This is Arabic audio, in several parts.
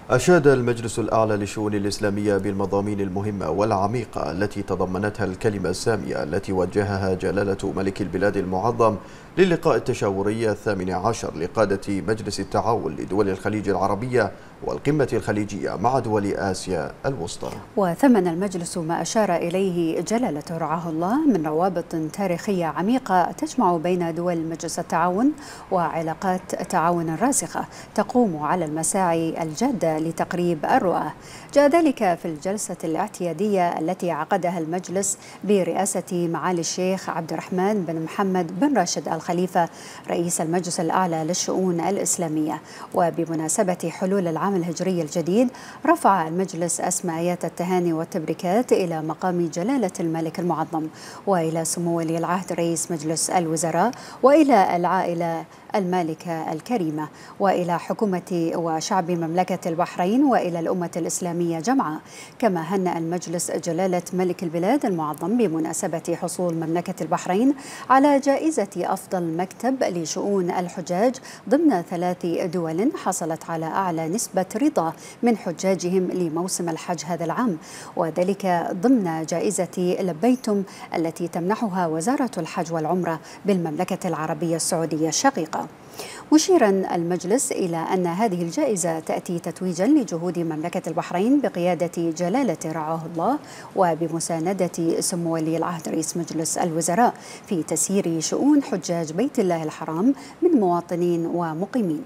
أشاد المجلس الأعلى للشؤون الإسلامية بالمضامين المهمة والعميقة التي تضمنتها الكلمة السامية التي وجهها جلالة ملك البلاد المعظم للقاء التشاوري 18 لقادة مجلس التعاون لدول الخليج العربية والقمة الخليجية مع دول آسيا الوسطى. وثمن المجلس ما أشار إليه جلالته رعاه الله من روابط تاريخية عميقة تجمع بين دول مجلس التعاون وعلاقات تعاون راسخة تقوم على المساعي الجادة لتقريب الرؤى. جاء ذلك في الجلسة الاعتيادية التي عقدها المجلس برئاسة معالي الشيخ عبد الرحمن بن محمد بن راشد آل خليفة رئيس المجلس الأعلى للشؤون الإسلامية. وبمناسبة حلول العام الهجري الجديد رفع المجلس أسماءات التهاني والتبريكات إلى مقام جلالة الملك المعظم وإلى سمو ولي العهد رئيس مجلس الوزراء وإلى العائلة المالكة الكريمة وإلى حكومة وشعب مملكة البحرين وإلى الأمة الإسلامية جمعاء. كما هنأ المجلس جلالة ملك البلاد المعظم بمناسبة حصول مملكة البحرين على جائزة أفضل مكتب لشؤون الحجاج ضمن 3 دول حصلت على أعلى نسبة رضا من حجاجهم لموسم الحج هذا العام، وذلك ضمن جائزة لبيتم التي تمنحها وزارة الحج والعمرة بالمملكة العربية السعودية الشقيقة. مشيرا المجلس إلى أن هذه الجائزة تأتي تتويجا لجهود مملكة البحرين بقيادة جلالة رعاه الله وبمساندة سمو ولي العهد رئيس مجلس الوزراء في تسيير شؤون حجاج بيت الله الحرام من مواطنين ومقيمين.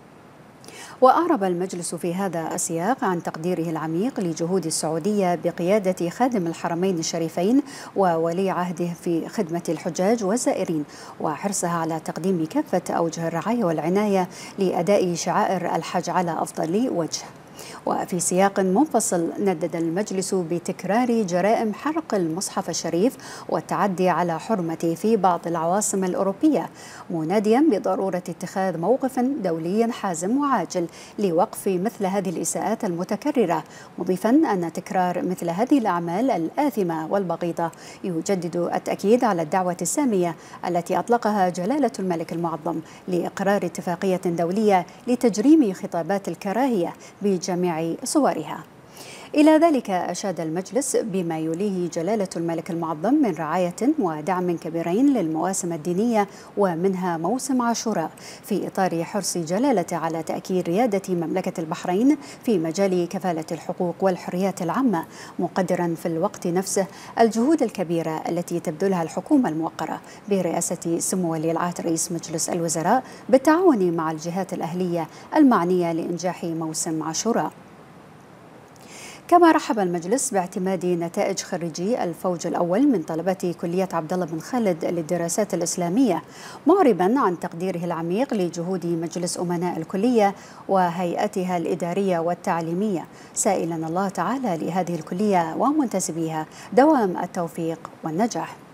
وأعرب المجلس في هذا السياق عن تقديره العميق لجهود السعودية بقيادة خادم الحرمين الشريفين وولي عهده في خدمة الحجاج والزائرين وحرصها على تقديم كافة أوجه الرعاية والعناية لأداء شعائر الحج على أفضل وجه. وفي سياق منفصل ندد المجلس بتكرار جرائم حرق المصحف الشريف والتعدي على حرمته في بعض العواصم الأوروبية، مناديا بضرورة اتخاذ موقف دولي حازم وعاجل لوقف مثل هذه الإساءات المتكررة، مضيفا أن تكرار مثل هذه الأعمال الآثمة والبغيضة يجدد التأكيد على الدعوة السامية التي أطلقها جلالة الملك المعظم لإقرار اتفاقية دولية لتجريم خطابات الكراهية بجميع صورها. إلى ذلك أشاد المجلس بما يوليه جلالة الملك المعظم من رعاية ودعم كبيرين للمواسم الدينية ومنها موسم عاشوراء، في إطار حرص جلالته على تأكيد ريادة مملكة البحرين في مجال كفالة الحقوق والحريات العامة، مقدرا في الوقت نفسه الجهود الكبيرة التي تبذلها الحكومة الموقرة برئاسة سمو ولي العهد رئيس مجلس الوزراء بالتعاون مع الجهات الأهلية المعنية لإنجاح موسم عاشوراء. كما رحب المجلس باعتماد نتائج خريجي الفوج الأول من طلبة كلية عبد الله بن خالد للدراسات الإسلامية، معربا عن تقديره العميق لجهود مجلس أمناء الكلية وهيئتها الإدارية والتعليمية، سائلا الله تعالى لهذه الكلية ومنتسبيها دوام التوفيق والنجاح.